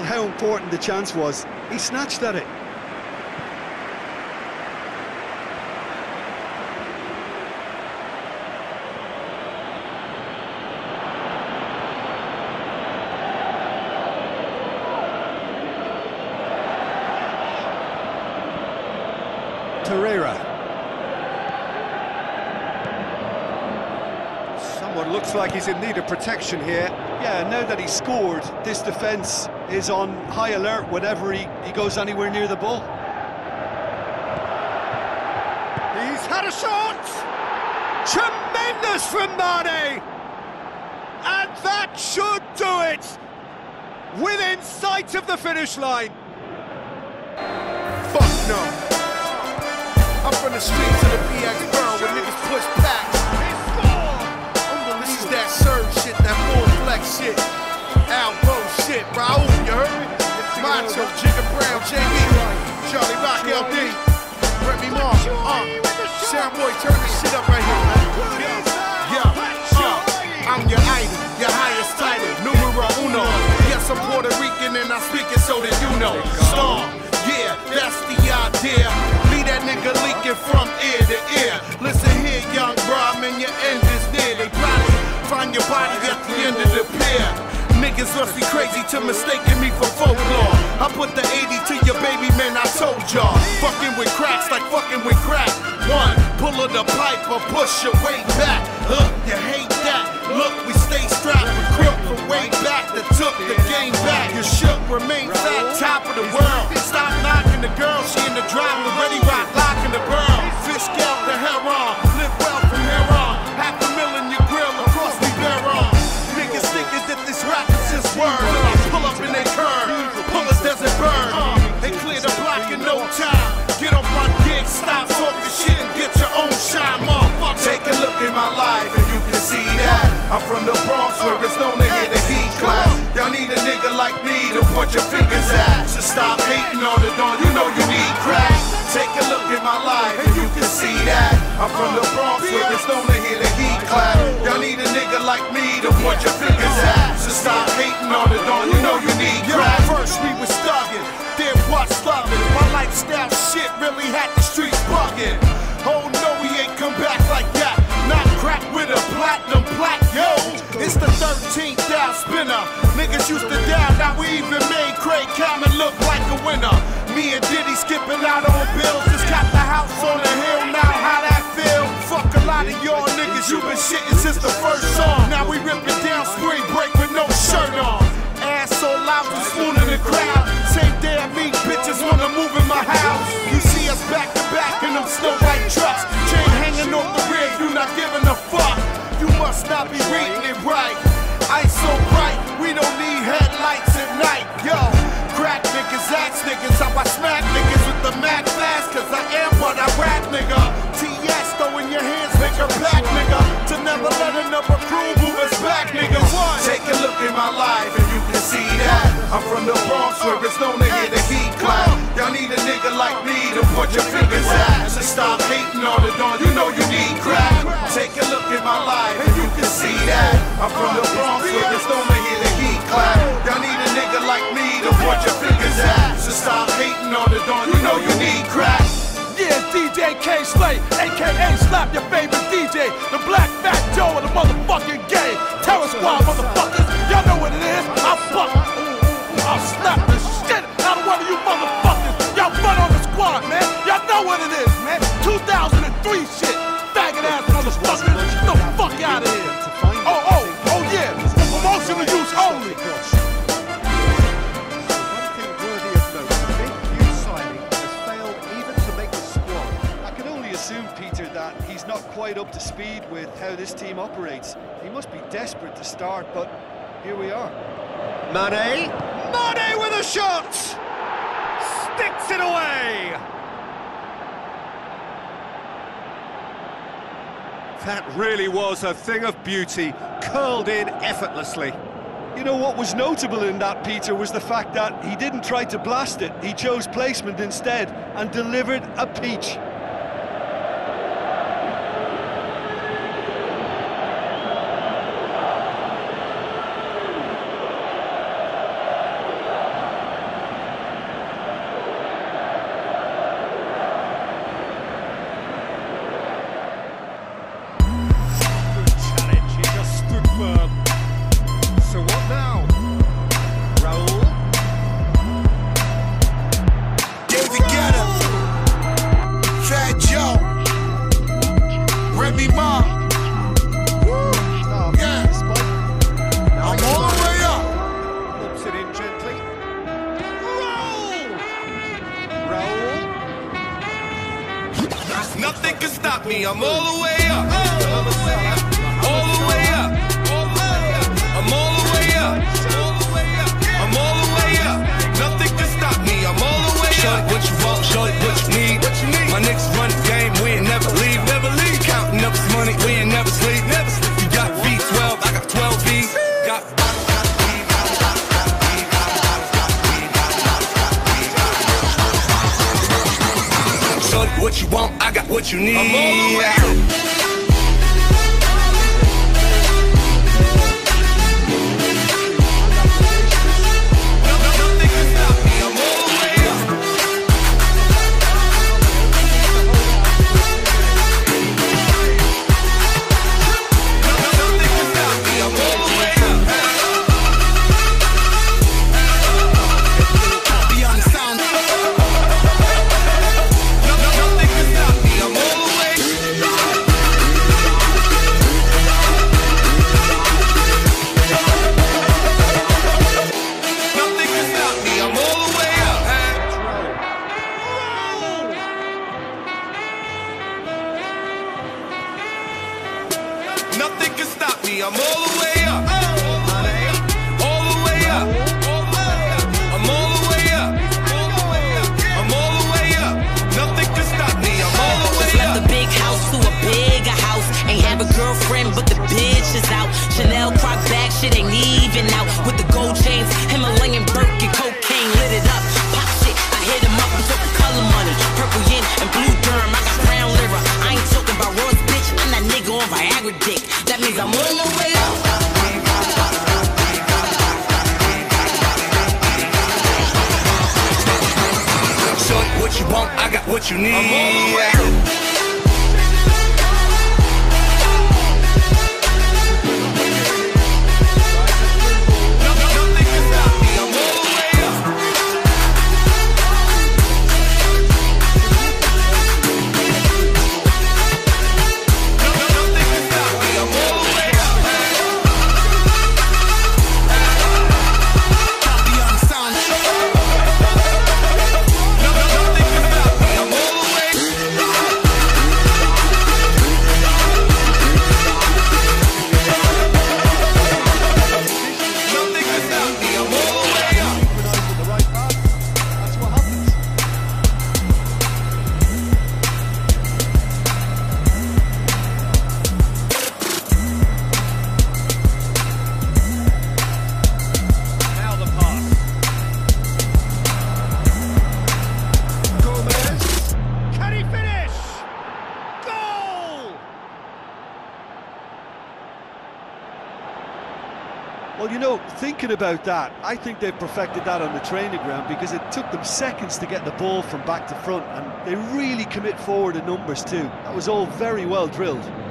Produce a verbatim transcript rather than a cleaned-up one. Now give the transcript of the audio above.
how important the chance was. He snatched at it. Torreira. Someone looks like he's in need of protection here. Yeah, now that he's scored, this defence is on high alert whenever he, he goes anywhere near the ball. He's had a shot! Tremendous from Mane! And that should do it! Within sight of the finish line. Fuck no. I'm from the streets of the B X borough where niggas push packs. This is that surge shit, that full flex shit. Albo shit, Raul, you heard me? Macho, Jigga Brown, J B, Charlie Rock, L D, Remy Mark, uh, Soundboy, turn this shit up right here, man. Yeah, yeah, uh, I'm your idol, your highest title, numero uno. Yes, I'm Puerto Rican and I speak it so that you know. Star, yeah, that's the idea. Leave that nigga leaking from ear to ear. Listen here, young bro, man, your end is near. They probably find your body at the end of the pier. Niggas must be crazy to mistaking me for folklore. I put the eighty to your baby, man, I told y'all. Fucking with cracks like fucking with crack. One, pull of the pipe or push your way back. Look, you hate that. Look, we stay strapped. We crook from way back that took the game back. You shook, remain fat, top of the world. Stop knocking the girl, she in the drive, already rock, locking the burl. Fish scalp the heron, live well from here on. Half a million your grill across we bear on. Niggas thinking that this rap is just word. Pull up in they curve, pull a desert bird. They clear the block in no time. Get off my dick, stop talking shit and get your own shine, motherfucker. Take a look in my life and you can see that I'm from the Bronx where it's known to hear the heat clap. Y'all need a nigga like me to point your fingers at. So stop hating on the dawn, you know you need crack. Take a look in my life and you can see that I'm from the Bronx where it's known to hear the heat clap. Y'all need a nigga like me to point your fingers at. So stop hating on the dawn, you know you need crack. First we was thugging, then what's loving? My lifestyle shit really had the streets bugging. Oh no, we ain't come back like that. Not crack with a platinum plaque, yo. It's the thirteenth down spinner. Niggas used to down, now we even made Craig Cameron look like a winner. Me and Diddy skipping out on bills. Just got the house on the hill, now how that feel? Fuck a lot of y'all niggas, you been shitting since the first song. Now we ripping down spring break with no shirt on. Ass so loud, we swooning the crowd. Same day I meet bitches wanna move in my house. You see us back to back in them Snow White trucks. Chain hanging off the rear, you not giving a fuck. You must not be reading it right. Ice so bright, we don't need headlights at night, yo. Crack niggas, axe niggas, how I smack niggas with the Mac fast, cause I am what I rap, nigga. T S throw in your hands, nigga, back, nigga. To never let another crew move us back, nigga. One. Take a look in my life and you can see that I'm from the Bronx where it's known to hear the heat clap. Y'all need a nigga like me to put your fingers at. So stop hating on the dawn, you know you need crack. Take a look in my life and you can see that I'm from the Bronx where it's known to hear the heat clap. Y'all need a nigga like me to put your fingers at. So stop hating on the dawn, you know you need crack. Yeah, D J K-Slay, a k a. Slap Your Favorite D J, the Black Fat Joe of the motherfucking game. Terror Squad, motherfuckers, y'all know what it is. I'll fuck, I'll slap the shit out of one of you motherfuckers. Y'all run on the squad, man. Y'all know what it is, man. two thousand three shit. Faggot ass motherfuckers, get the fuck out of here. Oh, oh, oh yeah, promotional use only. He's not quite up to speed with how this team operates. He must be desperate to start, but here we are. Mane, Mane with a shot! Sticks it away! That really was a thing of beauty, curled in effortlessly. You know what was notable in that, Peter, was the fact that he didn't try to blast it. He chose placement instead and delivered a peach. me, I'm all the way up. All the way up. All the way up. I'm all the way up. I'm all the way up. Nothing can stop me, I'm all the way up. Show it what you want, show it what you need. My niggas run the game, we ain't never leave, never leave. Counting up this money, we ain't never sleep, never sleep. You got V twelve, I got twelve V's. Got show it what you want, I got what you need. I'm all the way up. Nothing can stop me, I'm all the way up. All the way up. I'm all the way up. I'm all the way up. Nothing can stop me, I'm all the way up. Left the big house to a bigger house. Ain't have a girlfriend, but the bitch is out. Chanel croc bag, shit ain't even out. With the gold chains, Himalayan Birkin, cocaine lit it up. Pop shit, I hit him up and took the color money. Purple yin and blue derm, I got brown liver. I ain't talking about Ross, bitch, I'm that nigga on Viagra dick. That means I'm on the way up. Show it what you want, I got what you need. I'm all the way up. Well, you know, thinking about that, I think they've perfected that on the training ground because it took them seconds to get the ball from back to front, and they really commit forward in numbers too. That was all very well drilled.